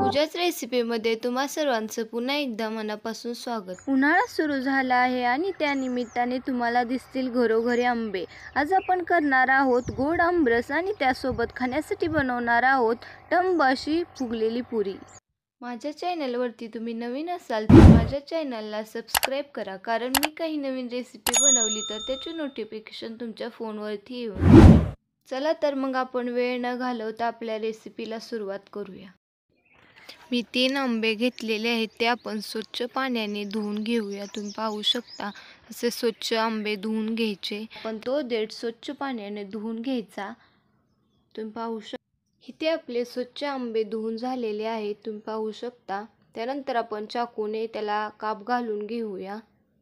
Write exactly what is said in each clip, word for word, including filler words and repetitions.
पूजाच रेसिपीमध्ये तुम्हा सर्वांचं पुन्हा एकदा मनापासून स्वागत। उन्हाळा सुरू झाला आहे आणि त्या निमित्ताने तुम्हाला दिसतील घरोघरी आंबे। आज आपण करणार आहोत गोड आमरस आणि त्यासोबत खाण्यासाठी बनवणार आहोत टम्म अशी फुगलेली पुरी। माझ्या चॅनलवरती तुम्ही नवीन असाल तर माझ्या चॅनलला सबस्क्राईब करा, कारण मी काही नवीन रेसिपी बनवली तर त्याचे नोटिफिकेशन तुमच्या फोनवरती येईल। चला तर मग आपण वेळ न घालवता आपल्या रेसिपीला सुरुवात करूया। मी तीन आंबे घेतलेले आहेत, ते आपण स्वच्छ पाण्याने धुवून घेऊया। तुम्ही पाहू शकता असे स्वच्छ आंबे धुवून घ्यायचे। पण तो देठ स्वच्छ पाण्याने धुवून घ्यायचा। तुम्ही पाहू शकता इथे आपले स्वच्छ आंबे धुवून झालेले आहेत, तुम्ही पाहू शकता। त्यानंतर आपण चाकूने त्याला काप घालून घेऊया।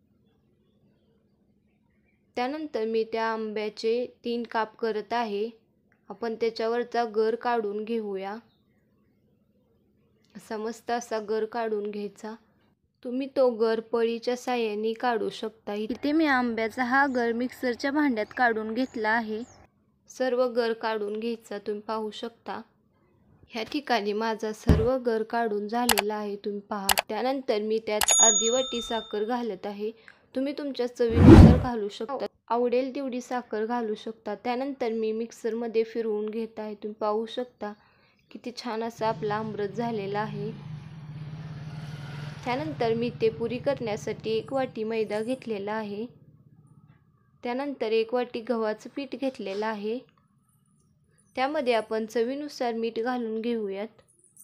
त्यानंतर मी त्या आंब्याचे तीन काप करत आहे। आपण त्याच्यावरचा गर काढून घेऊया। असा मस्त असा गर काढून घ्यायचा। तुम्ही तो गर पळीच्या साहाय्याने काढू शकता। इथे मी आंब्याचा हा गर मिक्सरच्या भांड्यात काढून घेतला आहे। सर्व गर काढून घ्यायचा, तुम्ही पाहू शकता। ह्या ठिकाणी माझा सर्व गर काढून झालेला आहे, तुम्ही पहा। त्यानंतर मी त्यात अर्धी वाटी साखर घालत आहे। तुम्ही तुमच्या चवीनुसार घालू शकता, आवडेल तेवढी साखर घालू शकता। त्यानंतर मी मिक्सरमध्ये फिरवून घेत आहे, तुम्ही पाहू शकता किती छान असा आपला आमरस झालेला आहे। त्यानंतर मी ते पुरी करण्यासाठी एक वाटी मैदा घेतलेला आहे। त्यानंतर एक वाटी गव्हाचं पीठ घेतलेलं आहे। त्यामध्ये आपण चवीनुसार मीठ घालून घेऊयात।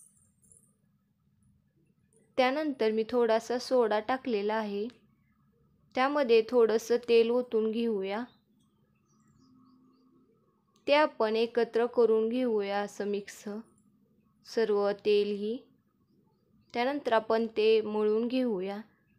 त्यानंतर मी थोडासा सोडा टाकलेला आहे। त्यामध्ये थोडंसं तेल ओतून घेऊया। ते आपण एकत्र करून घेऊया असं मिक्स सर्व तेलही। त्यानंतर आपण ते मळून घेऊया।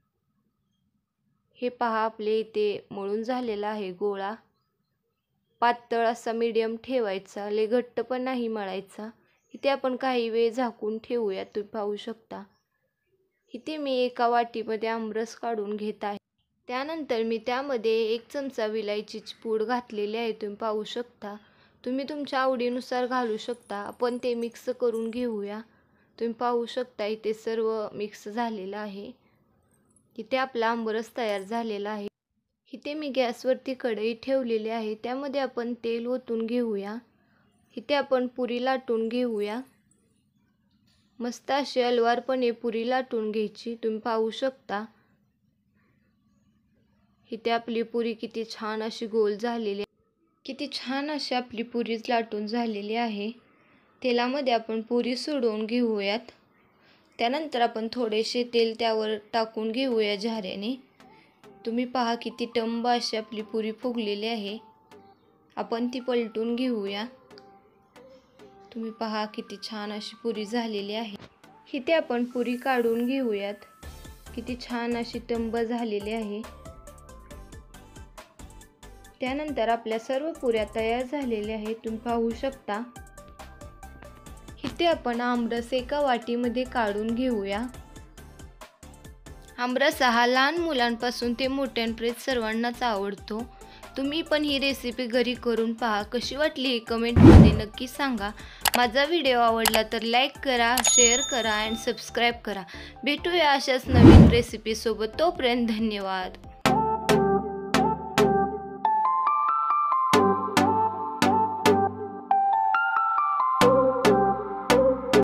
हे पहा आपले इथे मळून झालेला आहे गोळा। पातळ असा मीडियम ठेवायचा, लय घट्ट पण नाही मळायचा। इथे आपण काही वेळ झाकून ठेवूया, तुम्ही पाहू शकता। इथे मी एका वाटीमध्ये आमरस काढून घेत आहे। त्यानंतर मी त्यामध्ये एक चमचा विलायचीची पूड घातलेली आहे, तुम्ही पाहू शकता। तुम्ही तुमच्या आवडीनुसार घालू शकता। आपण ते मिक्स करून घेऊया। तुम्ही पाहू शकता इथे सर्व मिक्स झालेलं आहे। इथे आपला आमरस तयार झालेला आहे। इथे मी गॅसवरती कढई ठेवलेली आहे, त्यामध्ये आपण तेल ओतून घेऊया। इथे आपण पुरी लाटून घेऊया। मस्त अशी अलवारपणे पुरी लाटून घ्यायची, तुम्ही पाहू शकता। इथे आपली पुरी किती छान अशी गोल झालेली आहे। किती छान अशी आपली पुरी लाटून झालेली आहे। तेलामध्ये आपण पुरी सोडवून घेऊयात। त्यानंतर आपण थोडेसे तेल त्यावर टाकून घेऊया झाऱ्याने। तुम्ही पहा किती टम्म अशी आपली पुरी फुगलेली आहे। आपण ती पलटून घेऊया। तुम्ही पहा किती छान अशी पुरी झालेली आहे। इथे आपण पुरी काढून घेऊयात। किती छान अशी टम्म झालेली आहे। त्यानंतर आपल्या सर्व पुऱ्या तयार झालेल्या आहेत, तुम्ही पाहू शकता। इथे आपण आमरस एका वाटीमध्ये काढून घेऊया। आमरस हा लहान मुलांपासून ते मोठ्यांपर्यंत सर्वांनाच आवडतो। तुम्ही पण ही रेसिपी घरी करून पहा, कशी वाटली हे कमेंटमध्ये नक्की सांगा। माझा व्हिडिओ आवडला तर लाईक करा, शेअर करा आणि सबस्क्राईब करा। भेटूया अशाच नवीन रेसिपी सोबत, तोपर्यंत धन्यवाद।